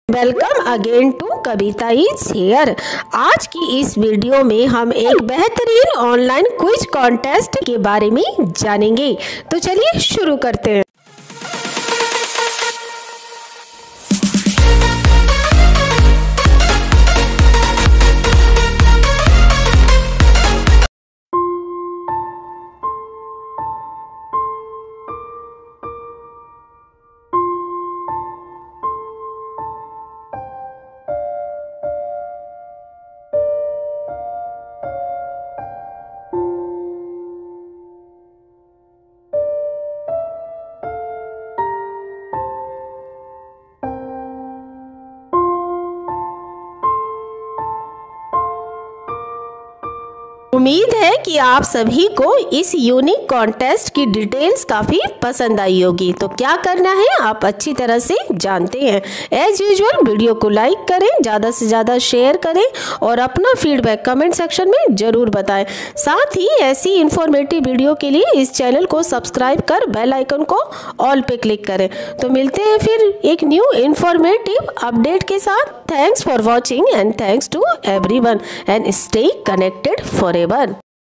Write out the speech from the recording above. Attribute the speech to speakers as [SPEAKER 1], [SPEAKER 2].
[SPEAKER 1] Welcome again to Kavita is here. आज की इस वीडियो में हम एक बेहतरीन ऑनलाइन क्विज कॉन्टेस्ट के बारे में जानेंगे। तो चलिए शुरू करते हैं। उम्मीद है कि आप सभी को इस यूनिक कॉन्टेस्ट की डिटेल्स काफ़ी पसंद आई होगी। तो क्या करना है आप अच्छी तरह से जानते हैं। एज यूजुअल वीडियो को लाइक करें, ज़्यादा से ज़्यादा शेयर करें और अपना फीडबैक कमेंट सेक्शन में ज़रूर बताएं। साथ ही ऐसी इन्फॉर्मेटिव वीडियो के लिए इस चैनल को सब्सक्राइब कर बेल आइकन को ऑल पे क्लिक करें। तो मिलते हैं फिर एक न्यू इन्फॉर्मेटिव अपडेट के साथ। Thanks for watching and thanks to everyone and stay connected forever.